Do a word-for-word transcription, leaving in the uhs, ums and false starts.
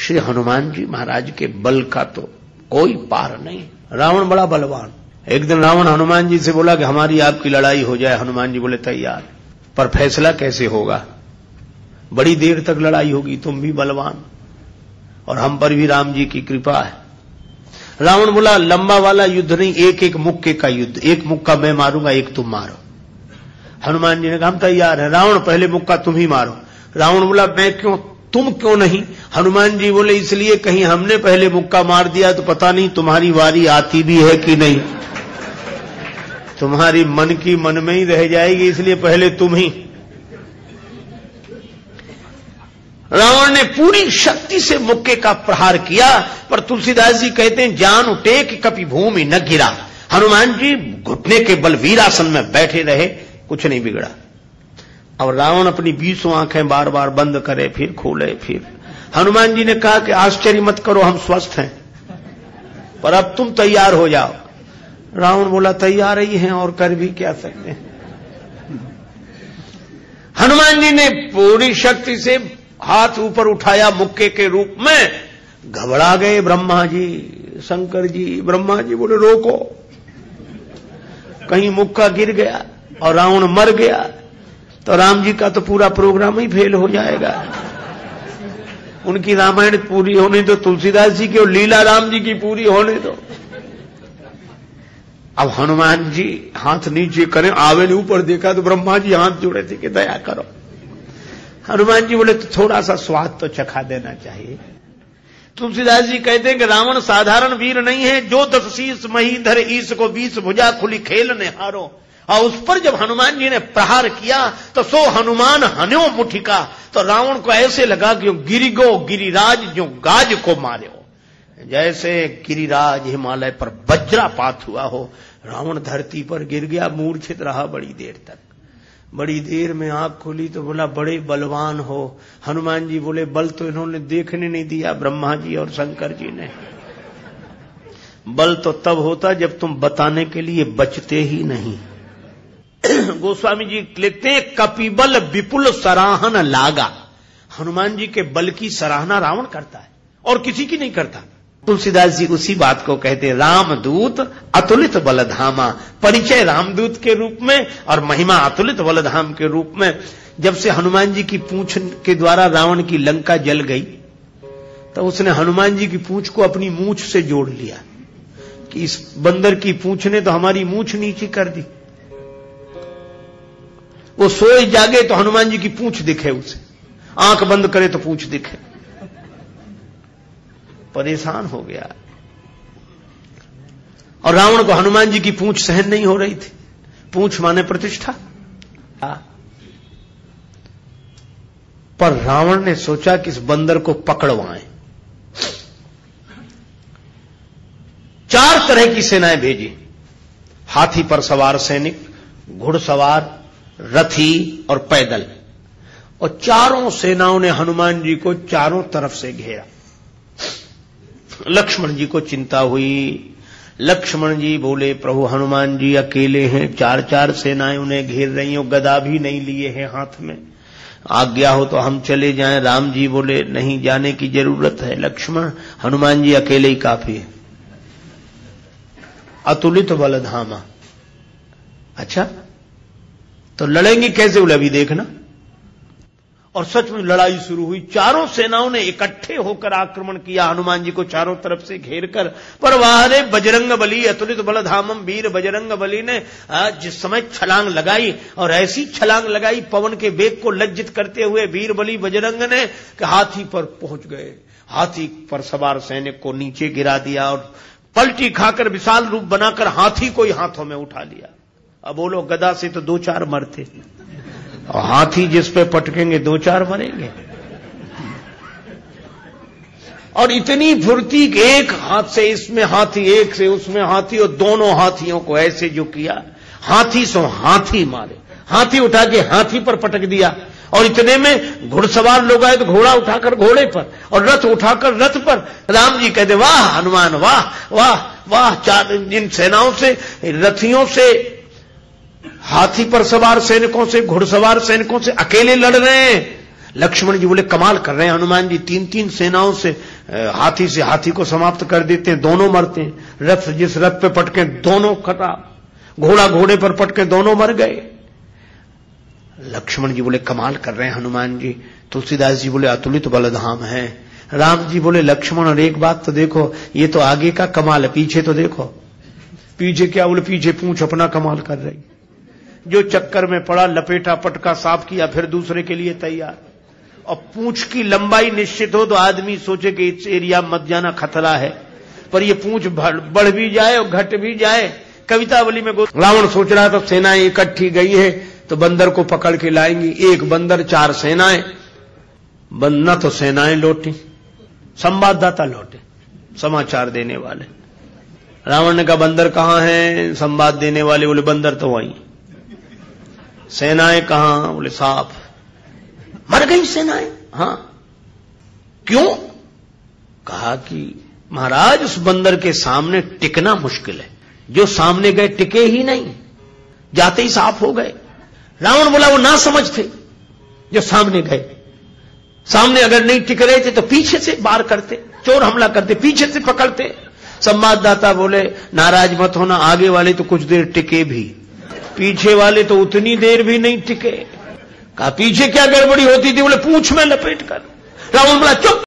श्री हनुमान जी महाराज के बल का तो कोई पार नहीं। रावण बड़ा बलवान। एक दिन रावण हनुमान जी से बोला कि हमारी आपकी लड़ाई हो जाए। हनुमान जी बोले तैयार, पर फैसला कैसे होगा? बड़ी देर तक लड़ाई होगी, तुम भी बलवान और हम पर भी राम जी की कृपा है। रावण बोला लंबा वाला युद्ध नहीं, एक एक मुक्के का युद्ध, एक मुक्का मैं मारूंगा, एक तुम मारो। हनुमान जी ने कहा हम तैयार है। रावण पहले मुक्का तुम ही मारो। रावण बोला मैं क्यों, तुम क्यों नहीं? हनुमान जी बोले इसलिए कहीं हमने पहले मुक्का मार दिया तो पता नहीं तुम्हारी वारी आती भी है कि नहीं, तुम्हारी मन की मन में ही रह जाएगी, इसलिए पहले तुम ही। रावण ने पूरी शक्ति से मुक्के का प्रहार किया, पर तुलसीदास जी कहते हैं जान उठे कि कभी भूमि न गिरा। हनुमान जी घुटने के बल वीरासन में बैठे रहे, कुछ नहीं बिगड़ा। और रावण अपनी बीसों आंखें बार बार बंद करे, फिर खोले, फिर। हनुमान जी ने कहा कि आश्चर्य मत करो, हम स्वस्थ हैं, पर अब तुम तैयार हो जाओ। रावण बोला तैयार ही हैं और कर भी क्या सकते हैं। हनुमान जी ने पूरी शक्ति से हाथ ऊपर उठाया मुक्के के रूप में। घबरा गए ब्रह्मा जी, शंकर जी। ब्रह्मा जी बोले रोको, कहीं मुक्का गिर गया और रावण मर गया तो राम जी का तो पूरा प्रोग्राम ही फेल हो जाएगा। उनकी रामायण पूरी होने दो, तुलसीदास जी की और लीला राम जी की पूरी होने दो। अब हनुमान जी हाथ नीचे करें, आवे ने ऊपर देखा तो ब्रह्मा जी हाथ जोड़े थे कि दया करो। हनुमान जी बोले तो थोड़ा सा स्वाद तो चखा देना चाहिए। तुलसीदास जी कहते हैं कि रावण साधारण वीर नहीं है, जो दस शीस मही धर ईस को बीस भुजा खुली खेल ने हारो। और उस पर जब हनुमान जी ने प्रहार किया तो सो हनुमान हन्यो मुठिका, तो रावण को ऐसे लगा कि गिरिगो गिरिराज जो गाज को मारे हो, जैसे गिरिराज हिमालय पर वज्रापात हुआ हो। रावण धरती पर गिर गया, मूर्छित रहा बड़ी देर तक। बड़ी देर में आंख खोली तो बोला बड़े बलवान हो। हनुमान जी बोले बल तो इन्होंने देखने नहीं दिया, ब्रह्मा जी और शंकर जी ने। बल तो तब होता जब तुम बताने के लिए बचते ही नहीं। गोस्वामी जी लिखते हैं कपिबल विपुल सराहन लागा। हनुमान जी के बल की सराहना रावण करता है और किसी की नहीं करता। तुलसीदास जी उसी बात को कहते हैं रामदूत अतुलित बलधामा। परिचय रामदूत के रूप में और महिमा अतुलित बलधाम के रूप में। जब से हनुमान जी की पूंछ के द्वारा रावण की लंका जल गई तो उसने हनुमान जी की पूंछ को अपनी मूंछ से जोड़ लिया कि इस बंदर की पूंछ ने तो हमारी मूंछ नीची कर दी। वो सोए जागे तो हनुमान जी की पूंछ दिखे उसे, आंख बंद करे तो पूंछ दिखे। परेशान हो गया। और रावण को हनुमान जी की पूंछ सहन नहीं हो रही थी। पूंछ माने प्रतिष्ठा। पर रावण ने सोचा कि इस बंदर को पकड़वाएं। चार तरह की सेनाएं भेजी, हाथी पर सवार सैनिक, घुड़सवार, रथी और पैदल। और चारों सेनाओं ने हनुमान जी को चारों तरफ से घेरा। लक्ष्मण जी को चिंता हुई। लक्ष्मण जी बोले प्रभु हनुमान जी अकेले हैं, चार चार सेनाएं उन्हें घेर रही हो, गदा भी नहीं लिए हैं हाथ में, आज्ञा हो तो हम चले जाएं। राम जी बोले नहीं जाने की जरूरत है लक्ष्मण, हनुमान जी अकेले ही काफी है। अतुलित बलधामा। अच्छा तो लड़ेंगे कैसे? बोले अभी देखना। और सच में लड़ाई शुरू हुई। चारों सेनाओं ने इकट्ठे होकर आक्रमण किया हनुमान जी को चारों तरफ से घेरकर। पर वाहरे बजरंग बली अतुलित बलधामम। वीर बजरंग बली ने जिस समय छलांग लगाई और ऐसी छलांग लगाई पवन के वेग को लज्जित करते हुए वीर बली बजरंग ने कि हाथी पर पहुंच गए। हाथी पर सवार सैनिक को नीचे गिरा दिया और पलटी खाकर विशाल रूप बनाकर हाथी को ही हाथों में उठा लिया। अब बोलो गदा से तो दो चार मरते और हाथी जिस पे पटकेंगे दो चार मरेंगे। और इतनी फुर्ती एक हाथ से इसमें हाथी, एक से उसमें हाथी, और दोनों हाथियों को ऐसे जो किया, हाथी सो हाथी मारे। हाथी उठा के हाथी पर पटक दिया। और इतने में घुड़सवार लोग आए तो घोड़ा उठाकर घोड़े पर और रथ उठाकर रथ पर। राम जी कहते वाह हनुमान वाह वाह वाह। चार इन सेनाओं से, रथियों से, हाथी पर सवार सैनिकों से, घुड़सवार सैनिकों से अकेले लड़ रहे हैं। लक्ष्मण जी बोले कमाल कर रहे हैं हनुमान जी, तीन तीन सेनाओं से हाथी से हाथी को समाप्त कर देते हैं, दोनों मरते हैं। रथ जिस रथ पे पटके दोनों खराब, घोड़ा घोड़े पर पटके दोनों मर गए। लक्ष्मण जी बोले कमाल कर रहे हैं हनुमान जी। तुलसीदास जी बोले अतुलित बलधाम है। राम जी बोले लक्ष्मण और एक बात तो देखो, ये तो आगे का कमाल है, पीछे तो देखो। पीछे क्या? बोले पीछे पूंछ अपना कमाल कर रही। जो चक्कर में पड़ा, लपेटा पटका साफ किया, फिर दूसरे के लिए तैयार। और पूंछ की लंबाई निश्चित हो तो आदमी सोचे कि इस एरिया मत जाना, खतरा है, पर ये पूंछ बढ़ भी जाए और घट भी जाए। कवितावली में रावण सोच रहा था सेनाएं इकट्ठी गई है तो बंदर को पकड़ के लाएंगी। एक बंदर चार सेनाएं, न तो सेनाएं लौटी, संवाददाता लौटे, समाचार देने वाले। रावण ने कहा बंदर कहां है? संवाद देने वाले बोले बंदर तो वहीं। सेनाएं कहां? बोले साफ मर गई सेनाएं। हां, क्यों? कहा कि महाराज उस बंदर के सामने टिकना मुश्किल है, जो सामने गए टिके ही नहीं, जाते ही साफ हो गए। रावण बोला वो ना समझ थे जो सामने गए, सामने अगर नहीं टिक रहे थे तो पीछे से वार करते, चोर हमला करते, पीछे से पकड़ते। संवाददाता बोले नाराज मत होना, आगे वाले तो कुछ देर टिके भी, पीछे वाले तो उतनी देर भी नहीं टिके। कहा पीछे क्या गड़बड़ी होती थी? बोले पूंछ में लपेट कर। रावण बोला चुप,